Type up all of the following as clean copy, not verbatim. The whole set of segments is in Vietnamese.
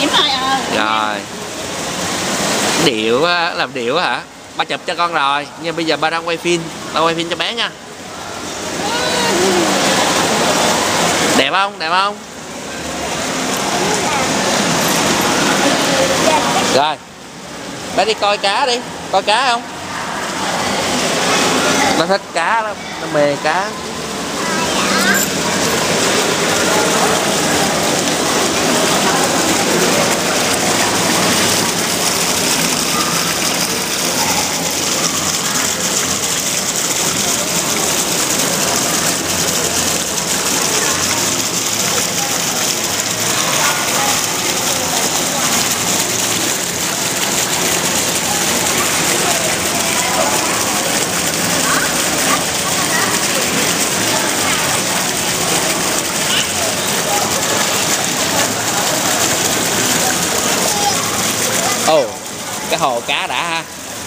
điểm rồi. Rồi. Điệu á, làm điệu á hả? Ba chụp cho con rồi, nhưng bây giờ ba đang quay phim, ba quay phim cho bé nha. Đẹp không? Đẹp không? Rồi. Bé đi coi cá đi, coi cá không? Nó thích cá lắm, nó mê cá. Ồ, cái hồ cá đã ha.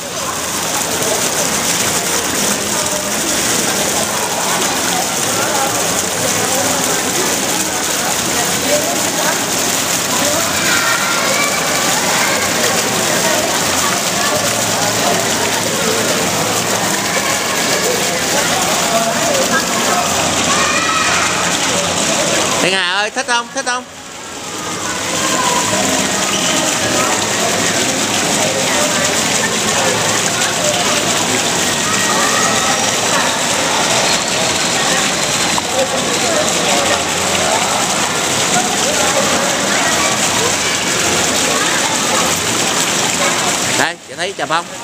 Thiên Hà ơi, thích không? Thích không? Đây, chị thấy chụp không?